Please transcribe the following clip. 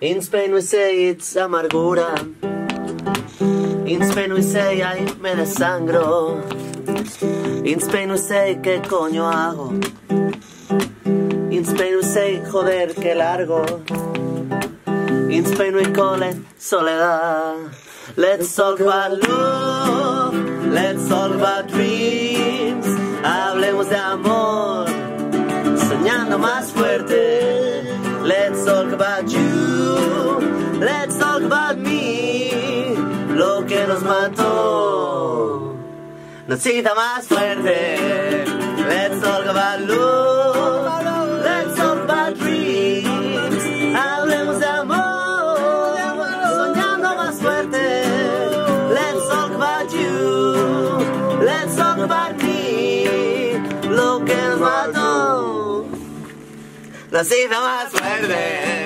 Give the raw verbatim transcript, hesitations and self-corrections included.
In Spain we say it's amargura. In Spain we say ay, me desangro. In Spain we say ¿qué coño hago? In Spain we say joder, qué largo. In Spain we call it soledad. Let's talk about love, let's talk about dreams. Hablemos de amor, soñando más fuerte. Let's talk about you, let's talk about me. Lo que nos mató nos hizo más fuerte. Let's talk about love, let's talk about dreams. Hablemos de amor, soñando más fuerte. Let's talk about you, let's talk about me. Lo que nos mató nos hizo más fuerte.